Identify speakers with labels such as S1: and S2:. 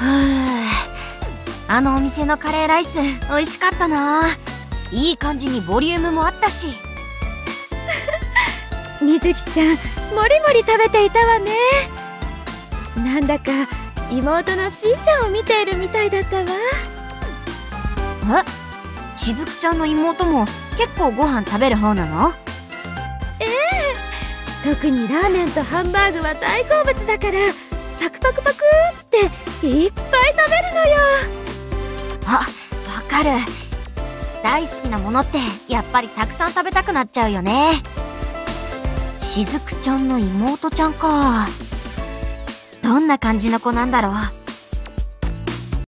S1: あのお店のカレーライス美味しかったな。いい感じにボリュームもあったし。
S2: みずきちゃん、もりもり食べていたわね。なんだか妹のしーちゃんを見ているみたいだったわ。
S1: え、しずくちゃんの妹も結構ご飯食べる方なの？
S2: ええ、特にラーメンとハンバーグは大好物だから、パクパクパクっていっぱい食べるのよ。
S1: あ、わかる。大好きなものってやっぱりたくさん食べたくなっちゃうよね。しずくちゃんの妹ちゃんか。どんな感じの子なんだろう。